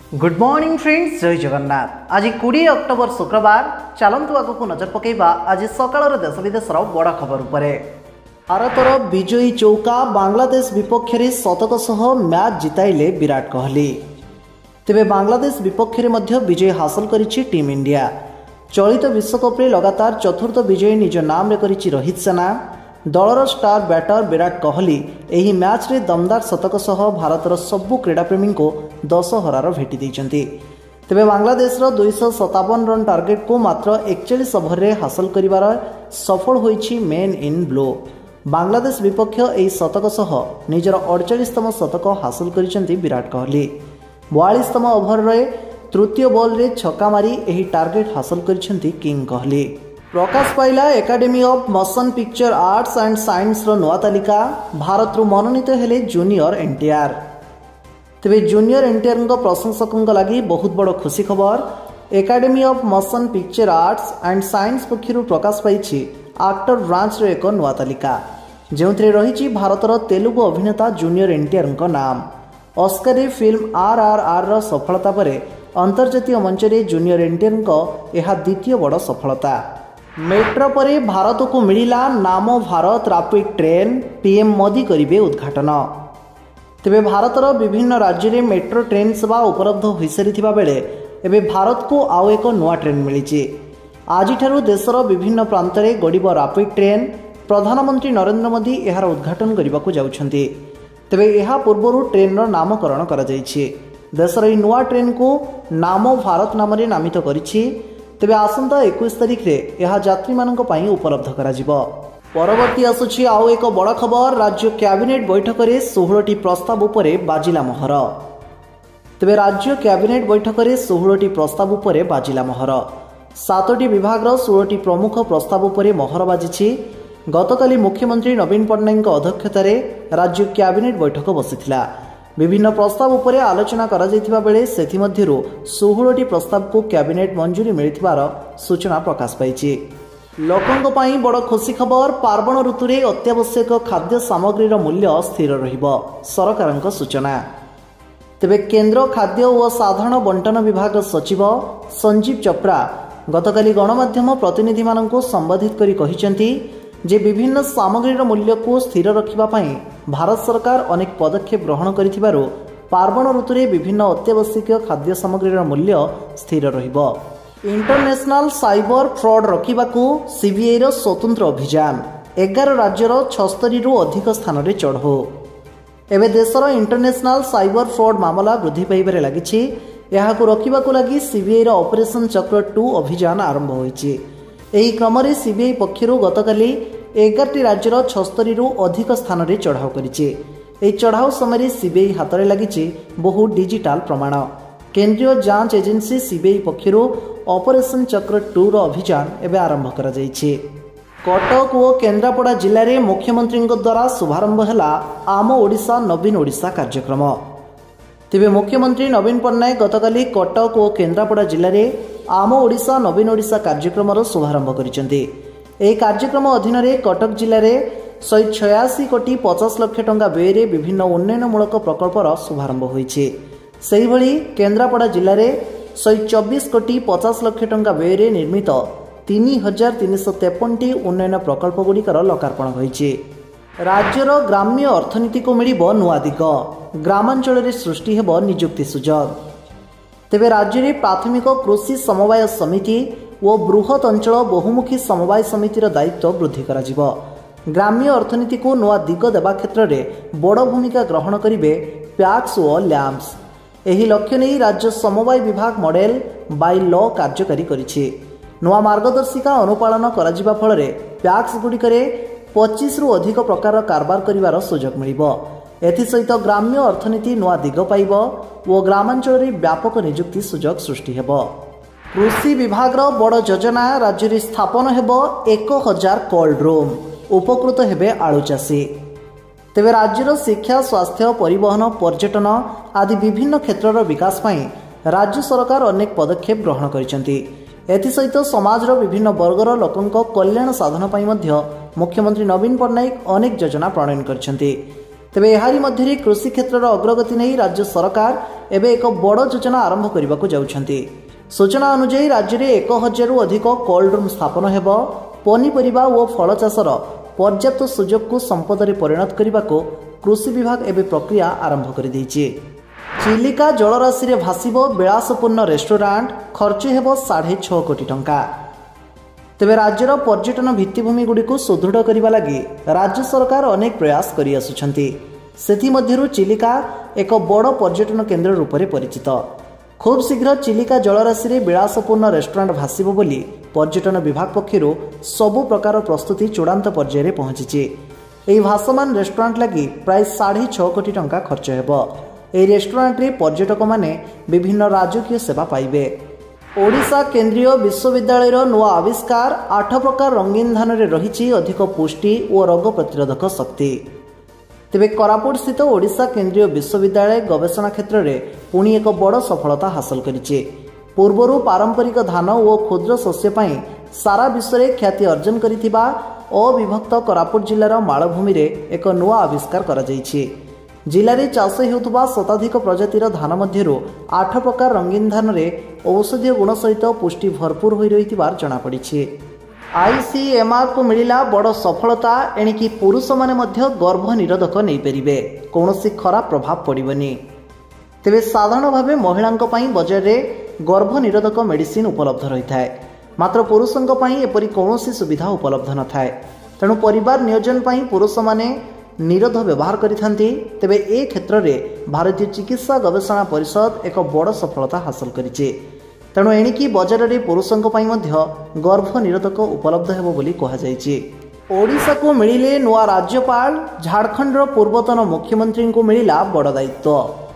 Good morning friends, जय जगन्नाथ। आज 20 October शुक्रवार। चलतु आगक नजर पकईबा आज सकाळ देश विदेश बड़ खबर उपरे। भारतर विजयी चौका बांग्लादेश विपक्ष में शतक सह मैच जिताइले विराट कोहली। तेबे बांग्लादेश विपक्ष में विजय हासिल करिछि टीम इंडिया। चलित विश्वकप लगातार चतुर्थ विजय निज नाम करिछि रोहित सेना। दलर स्टार बैटर विराट कोहली एही मैच रे दमदार शतक सह भारतर सबु क्रीडाप्रेमी को 10 हरार भेटी देइछन्ति। तेबे बांग्लादेशर 257 रन टार्गेट को मात्र 41 ओवर रे हासिल करिवार सफल होइछि मेन इन ब्लो। बांग्लादेश विपक्ष एही शतक सह निजर 48तम शतक हासिल करिसेंति विराट कोहली। 42तम ओवर रे तृतीय बॉल रे छक्का मारी एही टार्गेट हासिल करिसेंति किंग कोहली। प्रकाश पाइला academy of motion picture arts and science रो नवा तालिका। भारत रु मनोनीत हेले जूनियर एनटीआर। तेबे जूनियर एनटीआर को प्रशंसकों लगी बहुत बड़ खुशी खबर। Academy of motion picture arts and science पक्षर प्रकाश पाई एक्टर ब्रांच रो एक नवा तालिका, जो रही भारतर तेलुगु अभिनेता जूनियर एनटीआर नाम। ऑस्कर फिल्म RRR रो सफलता पर अंतर्जातीय मंच रे जूनियर एनटीआर को यह द्वितीय बड़ सफलता। मेट्रो पर भारत को मिला नाम Bharat rapid train. PM Modi करिवे उद्घाटन। तेबे भारतर विभिन्न राज्य में मेट्रो ट्रेन सेवा उपलब्ध हो सारी बेले एबे भारत को आउ एक नवा ट्रेन मिली। आज देशर विभिन्न प्रांत में गड़ब रैपिड ट्रेन। प्रधानमंत्री नरेंद्र मोदी यार उद्घाटन करने को जाउछन्ति। तेबे यह पूर्व ट्रेन नामकरण कर देशर यह नुआ ट्रेन को नाम भारत नाम नामित करिछि। तेबे आसंता 21 तारिख रे यह यात्री मानक पई उपलब्ध करा जिवो। परवर्ती आसुछि आउ एक बड़ खबर। राज्य कैबिनेट बैठक रे 16टी प्रस्ताव उपरे बाजिला मोहर। तेबे राज्य कैबिनेट बैठक रे 16टी प्रस्ताव उपरे बाजिला मोहर। 7टी विभाग रो 16टी प्रमुख प्रस्ताव उपरे मोहर बाजिछि। गतकाली मुख्यमंत्री नवीन पट्टनायक अध्यक्षतार राज्य कैबिनेट बैठक बसिथिला। विभिन्न प्रस्ताव उपरे आलोचना करा जायतिबा बेले सेथिमध्यरु 16टी प्रस्ताव को कैबिनेट मंजूरी मिलिथिबार सूचना प्रकाश पाइछि। लोकंक पई बड़ खुशी खबर। पार्वण ऋतु रे अत्यावश्यक खाद्य सामग्रीर मूल्य स्थिर रहिबो, सरकारक सूचना। तेबे केंद्र खाद्य और साधारण बंटन विभाग सचिव संजीव चोप्रा गतकाली गणमाध्यम प्रतिनिधि माननकु संबोधित करी कहिसेंति जे विभिन्न सामग्रीर मूल्य को स्थिर रखिबा पई भारत सरकार अनेक पदक्षेप ग्रहण करिथिबारु पार्वण ऋतु रे विभिन्न अत्यावश्यक खाद्य सामग्रीर मूल्य स्थिर रहिबो। इंटरनेशनल साइबर फ्रॉड रोकिबाकू सीबीआई रो स्वतंत्र अभियान। 11 राज्यर 76 रु अधिक स्थान रे चढ़ो। एबे देशर इंटरनेशनल साइबर फ्रॉड मामला वृद्धि पाइबारे लागिछि। एहाकू रोकिबाकू लागि सीबीआई रो ऑपरेशन चक्र 2 अभियान आरंभ होइछि। एही क्रम रे सीबीआई पक्षरु गतकाली 11टी राज्यर 76 रु अधिक स्थान रे चढ़ाव करिछि। एही चढ़ाव समय सीबीआई हाथ लगी बहु डिजिटाल प्रमाण। केंद्रीय जांच एजेंसी सीबीआई पक्षरु ऑपरेशन चक्र 2 रो अभियान एवं आरंभ करा जायछि। कटक और केन्द्रापड़ा जिले में मुख्यमंत्री द्वारा शुभारंभ है आम ओडिशा नवीन ओडिशा कार्यक्रम। तेबे मुख्यमंत्री नवीन पट्टनायक गतकाली कटक और केन्द्रापड़ा जिले में आम ओडिशा नवीन ओडिशा कार्यक्रम शुभारंभ करिसेंति। एही कार्यक्रम अधीन रे कटक जिले में 186 कोटी 50 लाख टंका व्यय रे विभिन्न उन्नयनमूलक प्रकल्पर शुभारंभ होइछि। सेही भली केन्द्रापड़ा जिले में 124 कोटी 50 लाख टंका व्यय रे निर्मित 3353टी उन्नयन प्रकल्प गुड़िकर लोकार्पण होइछि। राज्यर ग्राम्य अर्थनीति को मिलिबो नुआ दिग। ग्रामांचल रे सृष्टि हेबो नियुक्ति सुजोग। तेबे राज्य में प्राथमिक कृषि समवाय समिति और बृहत अंचल बहुमुखी समवाय समितिर दायित्व वृद्धि करा जिवो। ग्राम्य अर्थनीति को नुआ दिग देवा क्षेत्र में बड़ भूमिका ग्रहण करिवे पैक्स और लैम्प्स। एही लक्ष्य नहीं राज्य समवाय विभाग मॉडेल बाय लॉ कार्यकारी करिछि। नुआ मार्गदर्शिका अनुपालन करा जिबा फल रे पैक्स गुड़िकरे 25 रु अधिक प्रकार कारबार करिवार सुजोग मिलिबो। एथिसहित ग्राम्य अर्थनीति नुआ दिग पाइब और ग्रामांचल रे व्यापक नियुक्ति सुजोग सृष्टि हेबो। कृषि विभाग रो बड़ योजना। राज्य रे स्थापन हेबो 1000 कोल्ड रूम। उपकृत हेबे आलू चाषी। तेबे राज्यर शिक्षा, स्वास्थ्य, परिवहन, पर्यटन आदि विभिन्न क्षेत्रर विकास पई राज्य सरकार अनेक पदक्षेप ग्रहण करिसेंति। एथिसहित समाजर विभिन्न वर्गर लोकंक कल्याण साधन पई मध्य मुख्यमंत्री नवीन पट्टनायक अनेक योजना प्रणयन करिसेंति। तेबे एहारी मध्यरे कृषि क्षेत्र अग्रगति नहीं राज्य सरकार एवं एक बड़ योजना आरंभ करने को जाउछंती। सूचना अनुसार राज्य में 1000 रु अधिक कोल्ड रूम स्थापन हेब। पनीपरिबा और फल चाषर पर्याप्त सुजोग को संपद में परिणत करने को कृषि विभाग एवं प्रक्रिया आरंभ कर देइछि। चिलिका जलराशि रे भासिबो विलासपूर्ण रेस्टोरेंट खर्च हेब 6.5 कोटी टंका। तेबे राज्यर पर्यटन भित्तिभूमि गुड़ी को सुदृढ़ करने लगी राज्य सरकार अनेक प्रयास करि आसुछंती। सेथिमध्यरु चिलिका एक बड़ पर्यटन केन्द्र रूप में परिचित। खूब शीघ्र चिलिका जलराशि रे विलासपूर्ण रेस्टोरेंट भासिबो बोली पर्यटन विभाग पक्षरु सबु प्रकार प्रस्तुति चूड़ांत पर्याय रे पहुंची। एही भासमान रेस्टोरेंट लगी प्राय 6.5 कोटी टंका खर्च हेब। एही रेस्टोरेंट रे पर्यटक माने विभिन्न राजकीय सेवा पाइबे। ओडिशा केंद्रीय विश्वविद्यालय नुआ आविष्कार 8 प्रकार रंगीन धान रे रही अधिक पुष्टि और रोग प्रतिरोधक शक्ति। तेबे कोरापुट स्थित ओडिशा केंद्रीय विश्वविद्यालय गवेषणा क्षेत्र में पुणी एक बड़ सफलता हासिल करिछि। पूर्वरु पारंपरिक धान और क्षुद्र शस्य पई सारा विश्व में ख्याति अर्जन करिथिबा अविभक्त कोरापुट जिल्लार मालभूमि रे एक नुआ आविष्कार करा जायछि। जिले में चाष होता शताधिक प्रजातिर धान मध्यरु 8 प्रकार रंगीन धान रे औषधीय गुण सहित पुष्टि भरपूर हो रही जनापड़ी। आईसीएमआर को मिला बड़ सफलता। एणिकी पुरुष माने मध्य गर्भ निरोधक नहीं पारे, कौन खराब प्रभाव पड़ोनी। तेबे साधारण भाव महिला बजार में गर्भ निरोधक मेडिसिन उपलब्ध रही है, मात्र पुरुषों एपरी कौन सुविधा उपलब्ध न थाए। तेणु परिवार नियोजन पुरुष माने निरोध व्यवहार करिथांती। तेबे ए क्षेत्र में भारतीय चिकित्सा गवेषणा परिषद एक बड़ सफलता हासिल करिछि। तेणु एणिकी बजार में पुरुषों गर्भ निरोधक उपलब्ध हेबो बोली कहा जायछि। ओडिशा को मिलिले नुआ राज्यपाल। झारखंडर पूर्वतन मुख्यमंत्री को मिला बड़ दायित्व।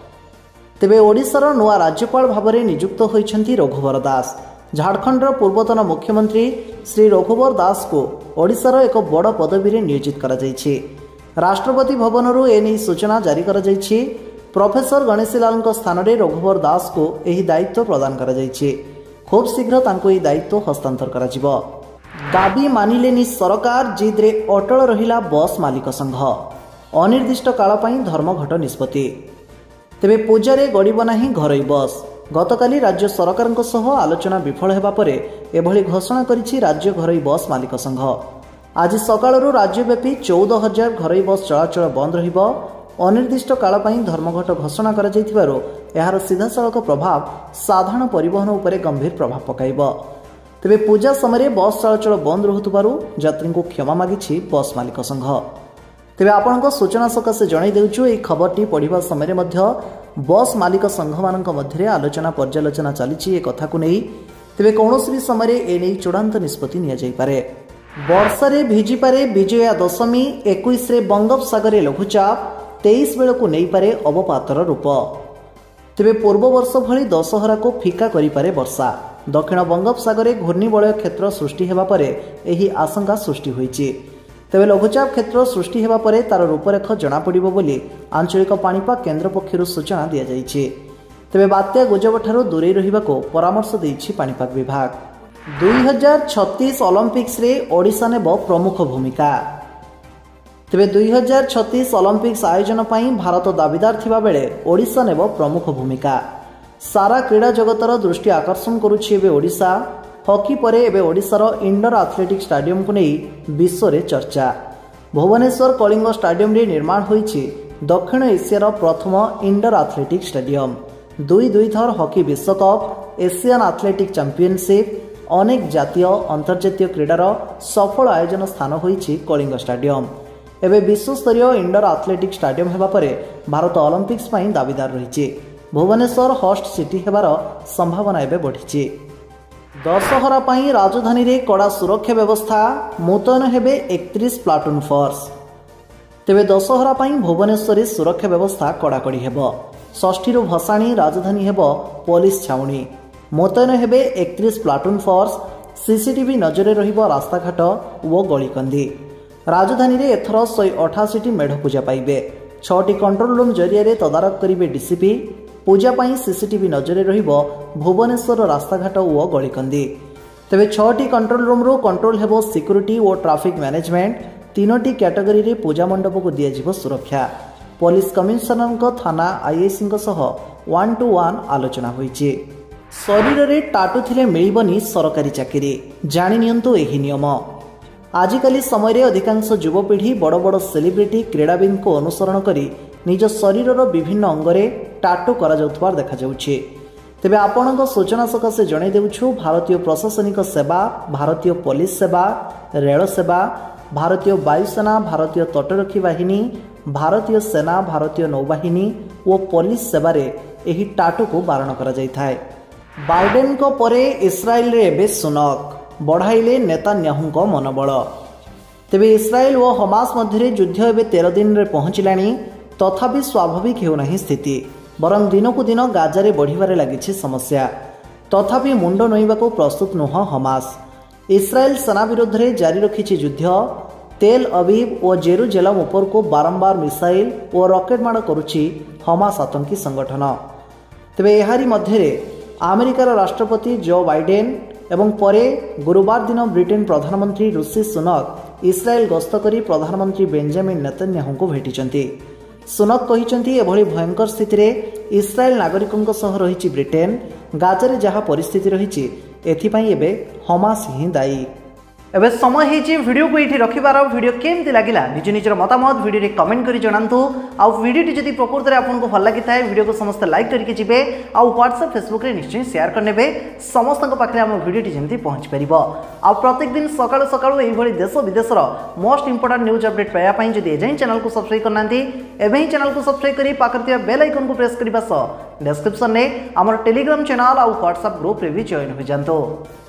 तेबे ओडिशार नुआ राज्यपाल भाव में नियुक्त होइछंती रघुवर दास। झारखंडर पूर्वतन मुख्यमंत्री श्री रघुवर दास को ओडिशार एक बड़ पदवी रे नियोजित करा जायछि। राष्ट्रपति भवनरू एने सूचना जारी करा जायछि। प्रोफेसर गणेशीलाल स्थान में रघुवर दास को यह दायित्व प्रदान करा जायछि। खूब शीघ्र तांको यह दायित्व हस्तांतर करा जिवो। दाबी मानिलेनी सरकार, जिद्रे अटल रहिला बस मालिक संघ। अनिर्दिष्ट काल पई धर्मघट निष्पत्ति। तेबे पूजारे गड़िब नाही घरोई बस। गतकाली राज्य सरकारଙ୍କ सह आलोचना विफल हेबा परे एभली घोषणा करिछि राज्य घरोई बस मालिक संघ। आज सकाळरू राज्यव्यापी 14,000 घरोई बस चलाचल बंद रहिबो। अनिर्दिष्ट काल पई धर्मघट घोषणा करा जायथिबारो एहार सीधासळख प्रभाव साधारण परिवहन उपरे गंभीर प्रभाव पकाइबो। तेबे पूजा समय बस चलाचल बंद रहुतबारु यात्री को क्षमा मागिछि बस मालिक संघ। तेबे आपणको सूचना सकाशे जणाई देउछु एई खबरटी पढिबा समय मध्य बस मालिक संघ मानक मध्य आलोचना पर्यालोचना चलीछि ए कथा को नहीं। तेबे कौनसी भी समय एने चूड़ांत निष्पत्ति निया जाई पारे। वर्षारे भिजी पारे विजया दशमी। 21 रे बंगोपसागर लघुचाप। 23 बेल को नहीं पारे अवपातर रूप। तेबे पूर्व वर्ष भली दशहरा को फिका करि पारे वर्षा। दक्षिण बंगोपसागर घूर्णिबलय क्षेत्र सृष्टि हेबा परे एही आशंका सृष्टि होईछि। तेबे लघुचाप क्षेत्र सृष्टि हेबा परे तार रूपरेख जना पड़िबो बोली आंचलिक पाणीपाग केन्द्र पक्षरु सूचना दिया जायछि। तेबे बात्या गुजब ठारू दूरे रहिबाको परामर्श देइछि पाणीपाग विभाग। 2036 ओलंपिक्स रे ओडिशा नेबो प्रमुख भूमिका। तेबे 2036 ओलंपिक्स आयोजन पई भारत दाबीदार थिबा बेले ओडिशा नेबो प्रमुख भूमिका। सारा क्रीड़ा जगतर दृष्टि आकर्षण करुछि एबे ओडिशा। हॉकी परे एबे ओडिशार इंडोर एथलेटिक स्टाडियम को नहीं विश्व रे चर्चा। भुवनेश्वर कलिंग स्टाडियम रे निर्माण होईछि दक्षिण एशियार प्रथम इंडोर एथलेटिक स्टाडियम। 2 थर हॉकी विश्वकप, एशियन एथलेटिक चैंपियनशिप, अनेक जातीय अंतर्जातीय क्रीडार सफल आयोजन स्थान होईछि कलिंग स्टाडियम। एबे विश्वस्तरीय इंडोर एथलेटिक स्टाडियम हेबा परे भारत ओलंपिक्स पई दाबीदार रहिछि। भुवनेश्वर होस्ट सिटी हेबार संभावना एबे बढ़िछि। दशहरा पई राजधानी रे कड़ा सुरक्षा व्यवस्था। मुतयन हेबे 31 प्लाटून फोर्स। तेबे दशहरा पई भुवनेश्वर सुरक्षा व्यवस्था कड़ाकड़ी हेबो। षष्ठी रु भसाणी राजधानी हेबो पुलिस छाउणी। मुतयन हेबे 31 प्लाटून फोर्स। सीसीटीवी नजरे रहिबो रास्ताघाट ओ गलीकंदी। राजधानी रे एथर 188 मेढ पूजा पाइबे। 6टी कंट्रोल रूम जरिया तदारख करिवे डीसीपी। पूजा पाई सीसीटीवी नजरे रहिबो भुवनेश्वर रास्ताघाट ओ गलीकंदी। तेबे 6टी कंट्रोल रूम रो कंट्रोल हेबो सिक्यूरिटी और ट्रैफिक मैनेजमेंट। 3टी कैटेगरी रे पूजा मंडप को दिया जिवो सुरक्षा। पुलिस कमिशनर थाना आईआईसी सह 1-to-1 आलोचना होईछि। शरीर रे टाटू थिले मिलिबनी सरकारी चाकरी, जानि नियंतु एही नियम। आजिकाली समय रे अधिकांश युवपीढ़ी बड़ बड़ सेलिब्रिटी क्रीड़ाविद को अनुसरण करी निज शरीर विभिन्न अंगरे टाटू करा जाउथबार देखा जाउछि। तेबे आपणक सूचना सकाशे जणाई देउछु, भारतीय प्रशासनिक सेवा, भारतीय पुलिस सेवा, रेल सेवा, भारतीय वायुसेना, भारतीय तटरक्षी बाहिनी, भारतीय सेना, भारतीय नौबाहिनी और पुलिस सेवा एही टाटू को बारण करा जाइथाय। बाइडेन को परे इस्राएल रे एबे सुनक बढ़ाइले नेतान्याहुंको मनोबल। तेबे इस्राएल और हमास मध्य युद्ध एबे 13 दिन रे पहुंचलानी, तथापि स्वाभाविक हेउनाही स्थिति, बरं दिनकु दिन गाजारे बढ़िबारे लागिछि समस्या। तथापि मुंड नोइबाको प्रस्तुत नुह हमास। इस्राएल सेना विरुद्ध रे जारी रखिछि युद्ध। तेल अवीव और जेरुजेलम उपर को बारंबार मिसाइल और रॉकेट माड़ करुछि हमास आतंकी संगठन। तेबे एहारी मध्यरे अमेरिकार राष्ट्रपति जो बाइडेन एवं परे गुरुवार दिन ब्रिटेन प्रधानमंत्री ऋषि सुनक इस्राएल गस्त करी प्रधानमंत्री बेंजामिन नेतन्याहू को भेटिचंती। सुनक कहिचंती एभली भयंकर स्थिति रे इस्राएल नागरिकों सह रहिछि ब्रिटेन। गाजारे जहा परिस्थिति रहिछि एथिपाई एबे हमास ही दायी। एबे समय हेछि वीडियो को एठी रखिबार। वीडियो केमति लागिला निज निजर मतामत वीडियो रे कमेंट करी जणांतु। आ वीडियो टी जदि प्रकृत रे आपन को भल लागि थाए वीडियो को समस्त लाइक करके जिबे आ WhatsApp Facebook रे निश्चय शेयर करनेबे समस्त को पाखरे हम वीडियो टी जेमति पहुंच परिबो। आ प्रत्येक दिन सकाळ सकाळ एही भली देश विदेशर मोस्ट इंपोर्टेंट न्यूज अपडेट पाया पई जदि एजै चैनल को सब्सक्राइब करनांती एबे ही चैनल को सब्सक्राइब करी पाखरतिया बेल आइकन को प्रेस करिबा सह डिस्क्रिप्शन ने हमर टेलीग्राम चैनल आ WhatsApp ग्रुप रे भी जॉइन हो जानतो।